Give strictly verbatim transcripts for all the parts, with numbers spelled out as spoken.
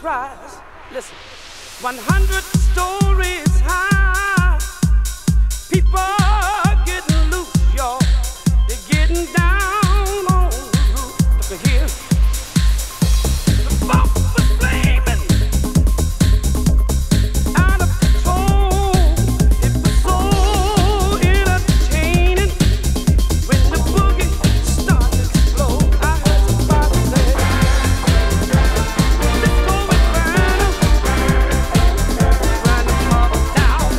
rise. Listen, one hundred stories high. People getting loose, y'all. They're getting down on the roof. Look at here. The funk was flaming, out of control. It was so entertaining when the boogie started to explode. I heard somebody say, let's go and burn 'em, burn 'em all down.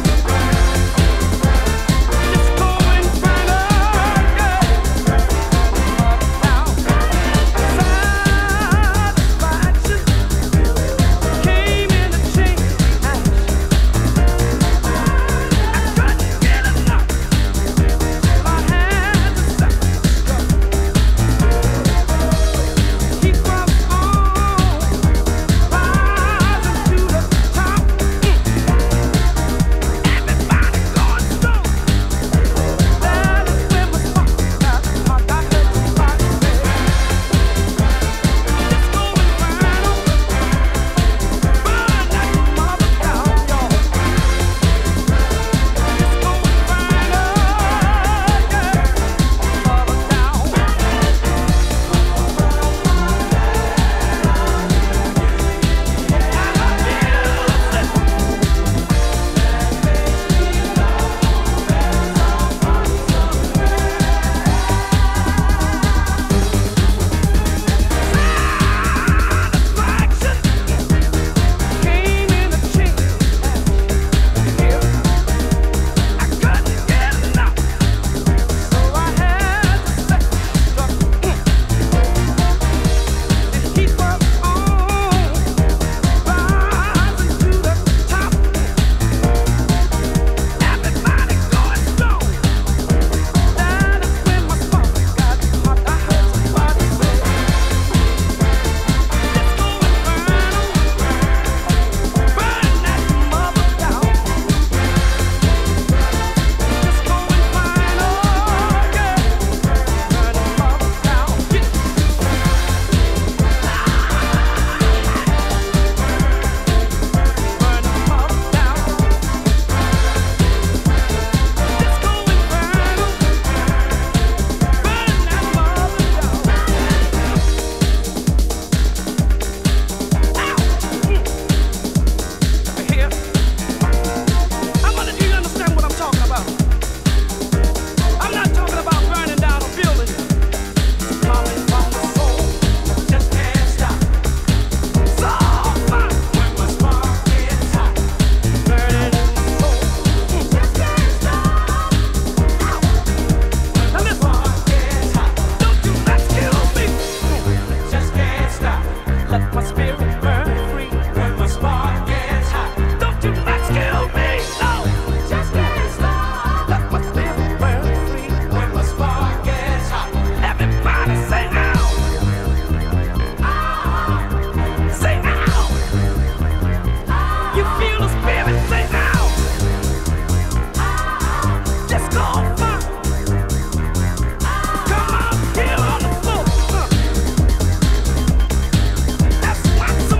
Let's go and burn 'em, yeah, burn 'em all down. Satisfaction came in a chain reaction. I couldn't get enough, so I had to stop. He was on, rising to the top. Everybody going strong. That is when my spark got hot. I heard somebody say, let's go and burn 'em, burn that mother down, y'all. Let's go and burn 'em, yeah, mother down. Satisfaction came in a chain reaction. I couldn't get enough, so I had to stay stuck. The heat was on, rising to the top. Everybody going strong. That is when my spark got hot. I heard somebody say, let's go and burn 'em, burn that mother down. Let's go and burn 'em, yeah, burn 'em all down. Yeah. Burn 'em all down. Let's go and burn 'em, burn that mother down. Here, I wonder, do you understand what I'm talking about? I'm not talking about burning down a building. Coming from the soul, just can't stop. So fun when my spark gets hot. Burning in the soul, just can't stop. Now listen, don't you rescue me. Just can't stop. Let my spirit burn free when my spark gets hot. Don't you rescue me. No, just can't stop. Let my spirit burn free when my spark gets hot. Everybody say now. Say now. You feel the spirit, say now. Let's go fun. Come on, here on the floor. Uh. That's why so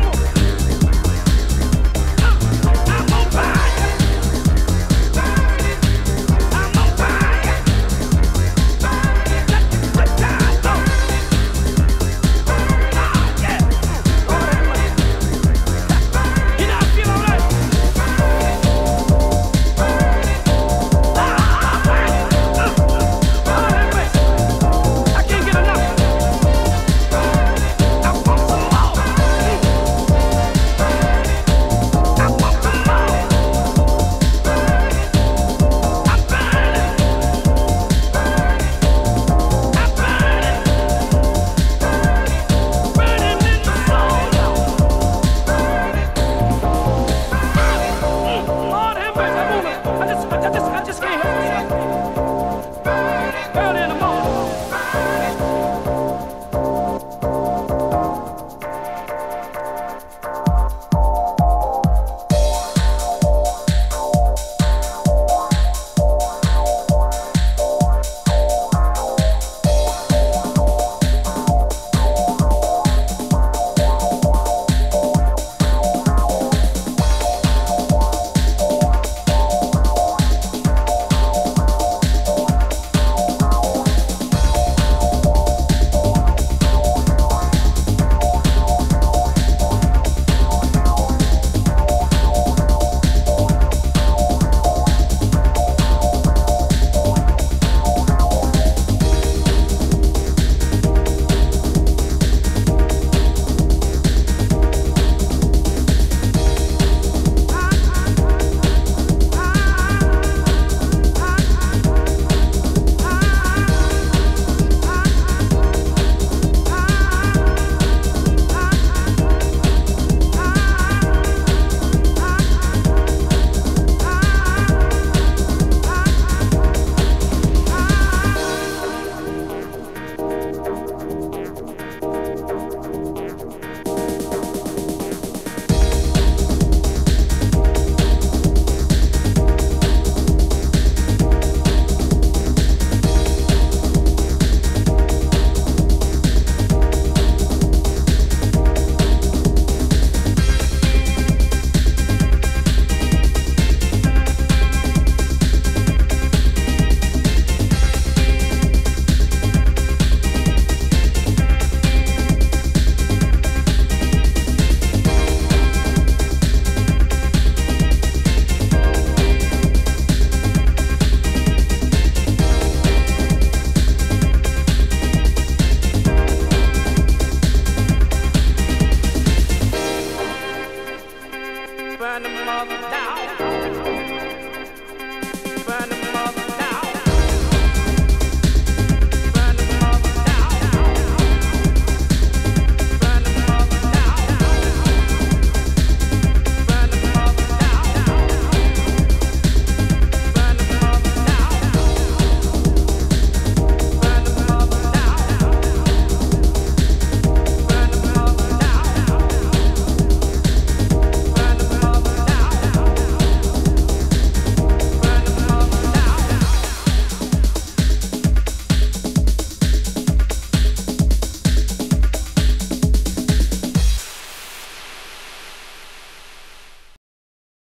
find the mother down.